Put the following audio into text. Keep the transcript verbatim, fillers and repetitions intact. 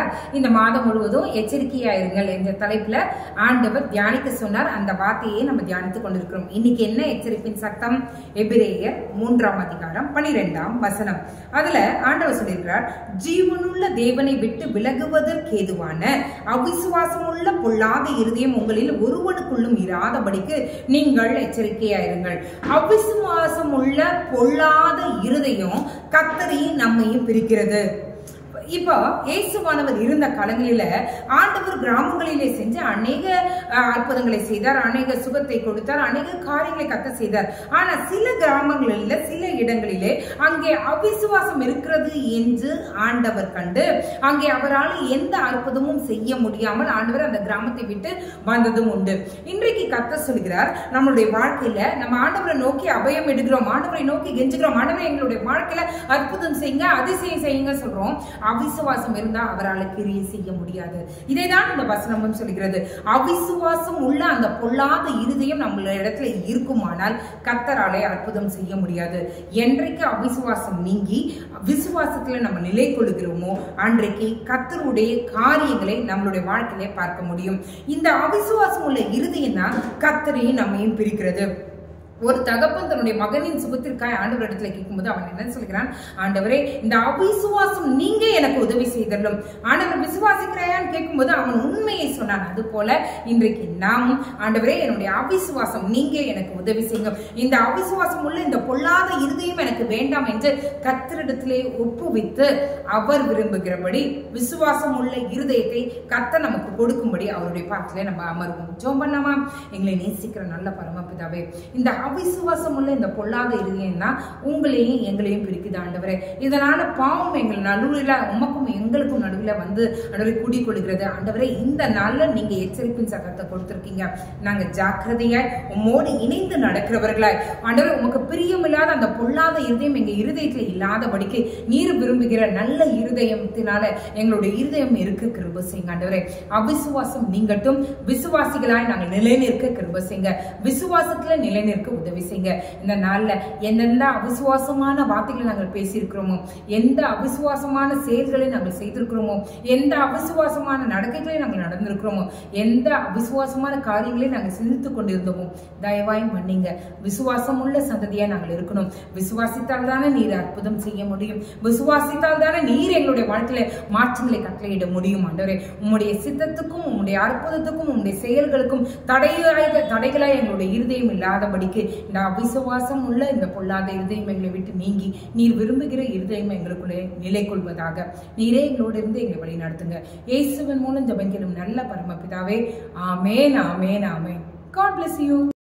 சொல்லியிருக்கிறார். இந்த மாதம் முழுவதும் எச்சரிக்கையாயிருங்கள் என்ற தலைப்புல ஆண்டவர் தியானிக்க சொன்னார். அந்த வார்த்தையை நம்ம தியானித்துக் கொண்டிருக்கிறோம். இன்னைக்கு என்ன எச்சரிப்பின் சத்தம்? எபிரேயர் மூன்றாம் அதிகாரம் பனிரெண்டாம் வசனம். அதுல ஆண்டவர் சொல்லியிருக்கிறார், ஜீவனுள்ள தேவனை விட்டு விலகுவதற்கு ஏதுவான அவிசுவாசமுள்ள பொல்லாத இருதயம் உங்களில் ஒருவனுக்குள்ளும் இராதபடிக்கு நீங்கள் எச்சரிக்கையாயிருங்கள். அவிசுவாசம் உள்ள பொல்லாத இருதயம் கர்த்தரையும் நம்மையும் பிரிக்கிறது. இப்போ இயேசுவானவர் இருந்த காலங்களில ஆண்டவர் கிராமங்களிலே செஞ்சு அநேக அற்புதங்களை செய்தார், அநேக சுகத்தை கொடுத்தார், அநேக காரியங்களை கத்த செய்தார். ஆனா சில கிராமங்களில் சில இடங்களிலே அங்கே அவிசுவாசம் இருக்கிறது என்று ஆண்டவர் கண்டு அங்கே அவரால் எந்த அற்புதமும் செய்ய முடியாமல் ஆண்டவர் அந்த கிராமத்தை விட்டு வந்ததும் உண்டு. இன்றைக்கு கத்த சொல்கிறார், நம்மளுடைய வாழ்க்கையில நம்ம ஆண்டவரை நோக்கி அபயம் எடுக்கிறோம், ஆண்டவரை நோக்கி கெஞ்சுகிறோம், ஆண்டவரை எங்களுடைய வாழ்க்கையில அற்புதம் செய்யுங்க, அதிசயம் செய்யுங்க சொல்றோம். அவிசுவாசம் இருந்தா அவரால் கிரியை செய்ய முடியாது. இதைதான் இந்த வசனமும் சொல்கிறது. அவிசுவாசம் உள்ள அந்த பொல்லாத இருதயம் நம்மள இடத்துல இருக்குமானால் கர்த்தராலே அற்புதம் செய்ய முடியாது. என்றைக்கு அவிசுவாசம் நீங்கி விசுவாசத்துல நம்ம நிலை கொள்கிறோமோ அன்றைக்கு கர்த்தருடைய காரியங்களை நம்மளுடைய வாழ்க்கையிலே பார்க்க முடியும். இந்த அவிசுவாசம் உள்ள இருதயம் தான் கர்த்தரையும் நம்மையும் பிரிக்கிறது. ஒரு தகப்பன் தன்னுடைய மகனின் சுகத்திற்காக ஆண்டவர் இடத்துல கேட்கும்போது அவன் என்ன சொல்கிறான், ஆண்டவரே இந்த அவிசுவாசம் நீங்க எனக்கு உதவி செய்தலும். ஆண்டவர் விசுவாசிக்கிறாயான்னு கேட்கும்போது அவன் உண்மையை சொன்னான். அது போல இன்றைக்கு நாம் ஆண்டவரே என்னுடைய அவிசுவாசம் நீங்க எனக்கு உதவி செய்யுங்க, இந்த அவிசுவாசம் உள்ள இந்த பொல்லாத இருதயம் எனக்கு வேண்டாம் என்று கர்த்தரிடத்திலே ஒப்புவித்து அவர் விரும்புகிறபடி விசுவாசம் உள்ள இருதயத்தை கர்த்தர் நமக்கு கொடுக்கும்படி அவருடைய பாதத்திலே நம்ம அமர்வோம். ஜெபம் பண்ணலாமா? எங்களை நேசிக்கிற நல்ல பரமபிதாவே, இந்த அவிசுவாசம் உள்ள இந்த பொல்லாத இருதயம் தான் உங்களையும் எங்களையும் பிரிக்குது ஆண்டவரே. இதனால பாவம் எங்கள் நடுவில் உமக்கும் எங்களுக்கும் நடுவில் வந்து ஆண்டவரை கூடிக்கொள்கிறது. ஆண்டவரே இந்த நாள்ல நீங்க எச்சரிப்பின் சத்தத்தை கொடுத்திருக்கீங்க. நாங்க ஜாக்கிரதையாய் உம்மோடு இணைந்து நடக்கிறவர்களாய் ஆண்டவரே உமக்கு பிரியமில்லாத அந்த பொல்லாத இருதயம் எங்க இருதயத்துல இல்லாதபடிக்கு நீர் விரும்புகிற நல்ல இருதயத்தினால எங்களுடைய இருதயம் இருக்க கிருபை செய்யுங்க ஆண்டவரே. அவிசுவாசம் நீங்கட்டும், விசுவாசிகளாய் நாங்கள் நிலைநிற்க கிருபை செய்யுங்க, விசுவாசத்துல நிலைநிற்க உதவி செய்யுங்க. இந்த நாள்ல எந்தெந்த அவிசுவாசமான வார்த்தைகளை நாங்கள் பேசியிருக்கிறோமோ, எந்த அவிசுவாசமான செயல்களை நாங்கள் செய்திருக்கிறோமோ, எந்த அவிசுவாசமான நடக்கைகளை நாங்கள் நடந்திருக்கிறோமோ, எந்த அவிசுவாசமான காரியங்களை நாங்கள் சிந்தித்துக் கொண்டிருந்தோமோ தயவாய் மன்னிங்க. விசுவாசம் உள்ள சந்ததியா நாங்கள் இருக்கணும். விசுவாசித்தால் தானே நீர் அற்புதம் செய்ய முடியும், விசுவாசித்தால் தானே நீர் எங்களுடைய வாழ்க்கையில மாற்றங்களை கட்டளையிட முடியும். ஆண்டவரே உம்முடைய சித்தத்துக்கும் உம்முடைய அற்புதத்துக்கும் உம்முடைய செயல்களுக்கும் தடையாய் தடைகளாய் எங்களுடைய இருதயம் இல்லாதபடிக்கு இந்த அவிசுவாசம் உள்ள இந்த பொல்லாத இருதயம் எங்களை விட்டு நீங்கி நீர் விரும்புகிற இருதயம் எங்களுக்குள்ளே நிலை கொள்வதாக நீரே எங்களோடு இருந்து எங்களை வழி நடத்துங்க. இயேசுவின் மூலம் ஜெபம் கேளும் நல்ல பரமபிதாவே. ஆமென், ஆமென், ஆமென். God bless you.